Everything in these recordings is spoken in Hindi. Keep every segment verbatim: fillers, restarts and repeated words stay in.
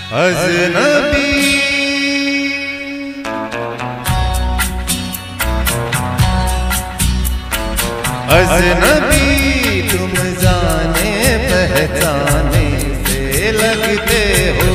अजनबी अजनबी तुम जाने पहचाने से लगते हो।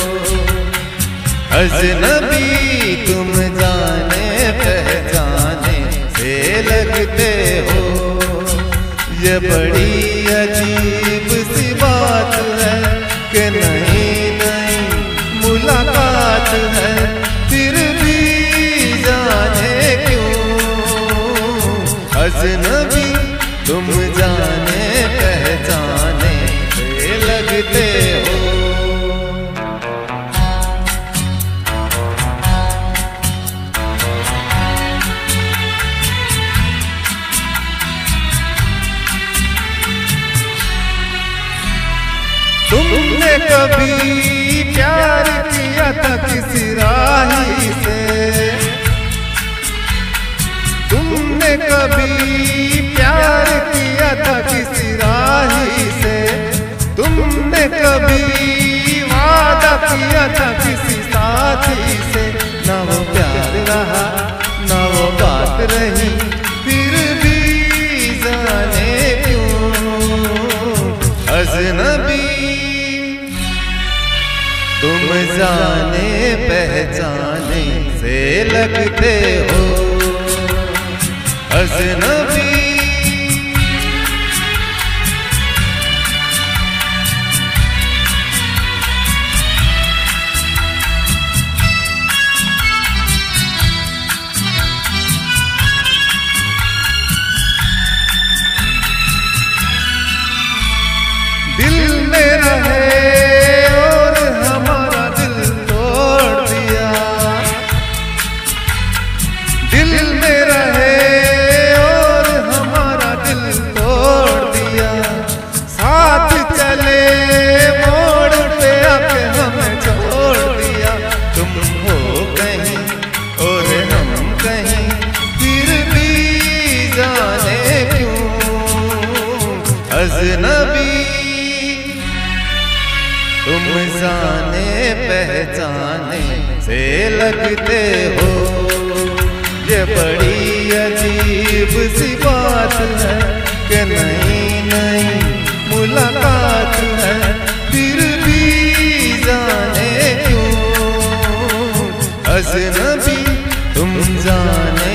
अजनबी तुम जाने पहचाने से लगते हो। ये बड़ी अजीब सी बात है कि नई नई मुलाकात है, फिर भी जाने क्यों अजनबी तुम जाने पहचाने से लगते हो। तुमने कभी प्यार किया था किसी राही से, तुमने कभी प्यार किया था किसी राही से, तुमने कभी वादा किया था किसी साथी से। ना वो प्यार रहा ना वो बात रही, फिर भी जाने क्यों अजनबी तुम जाने पहचाने से लगते हो। अजनबी दिल में रहे और हमारा दिल तोड़ दिया, दिल में रहे और हमारा दिल तोड़ दिया। साथ चले मोड़ पे आके हमें छोड़ दिया। तुम हो कहीं और हम कहीं, फिर भी जाने क्यों अजनबी तुम जाने पहचाने से लगते हो। ये बड़ी अजीब सी बात है कि नई नई मुलाकात है, फिर भी जाने क्यों अजनबी तुम जाने